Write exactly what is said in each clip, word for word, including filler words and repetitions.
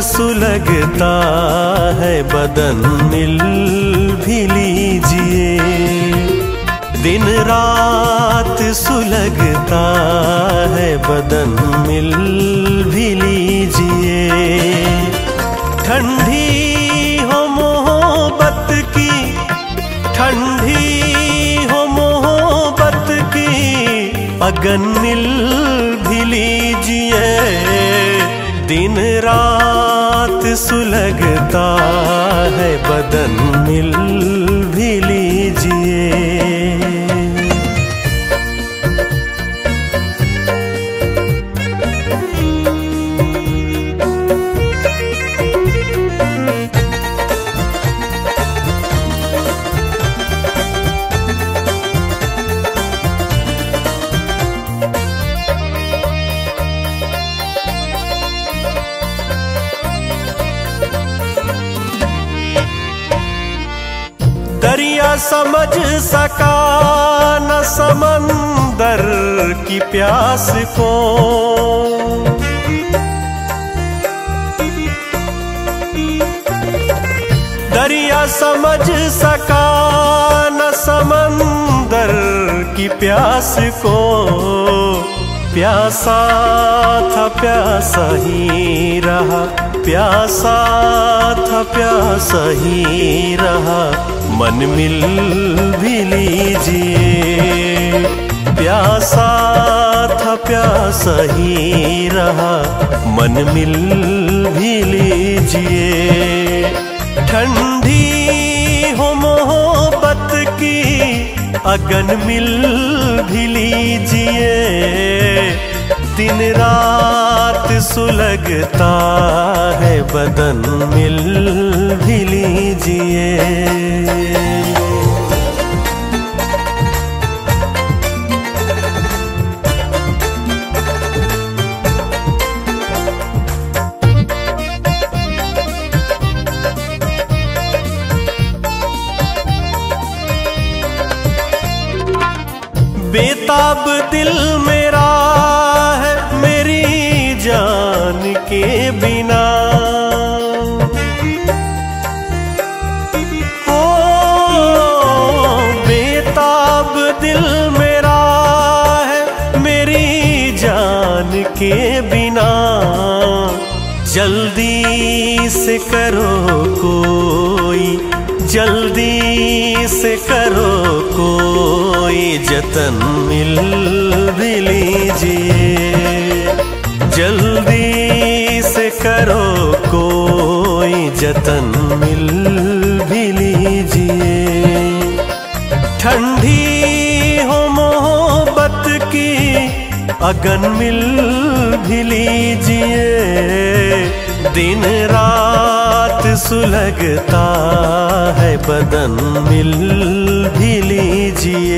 सुलगता है बदन मिल भी लीजिए। दिन रात सुलगता है बदन मिल भी लीजिए। ठंडी हो मोहब्बत की, ठंडी हो मोहब्बत की अगन मिल भी लीजिए। दिन रात सुलगता है बदन मिल भी लीजिए। दरिया समझ सका न समंदर की प्यास को, दरिया समझ सका न समंदर की प्यास को। प्यासा था प्यासा ही रहा, प्यासा था प्यासा ही रहा, मन मिल भी लीजिए। प्यासा था प्यासा ही रहा, मन मिल भी लीजिए। ठंडी हो मोहब्बत की अगन मिल भी लीजिए। दिन रात सुलगता है बदन मिल भी लीजिए। बेताब दिल मेरा है मेरी जान के बिना, ओ बेताब दिल मेरा है मेरी जान के बिना। जल्दी से करो कोई, जल्दी से करो कोई जतन मिल भी लीजिए। जल्दी से करो कोई जतन मिल भी लीजिए। ठंडी हो मोहब्बत की अगन मिल भी लीजिए। दिन रात सुलगता है बदन मिल भी लीजिए।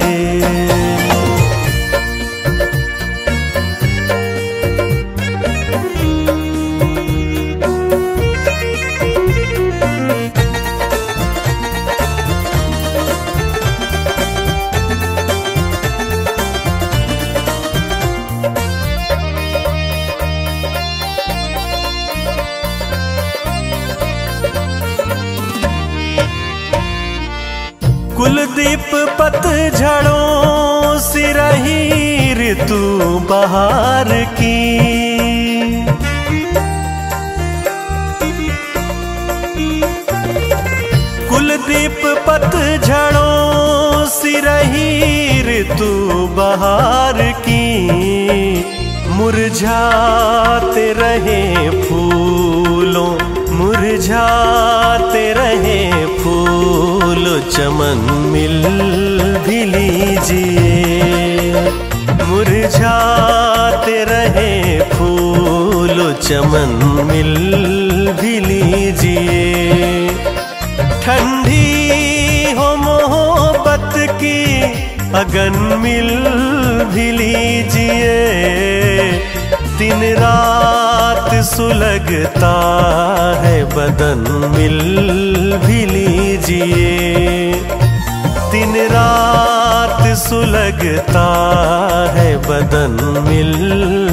कुलदीप पतझड़ों सी रही ऋतु बहार की, कुलदीप पतझड़ों सी रही ऋतु बहार की। मुरझाते रहे फूलों, मुरझाते रहे फूल चमन मिल भी लीजिए। मुरझाते रहे फूल चमन मिल भी लीजिए। ठंडी हो मोहब्बत की अगन मिल भी लीजिए। दिन रात सुलगता है बदन मिल भी लीजिए। दिन रात सुलगता है बदन मिल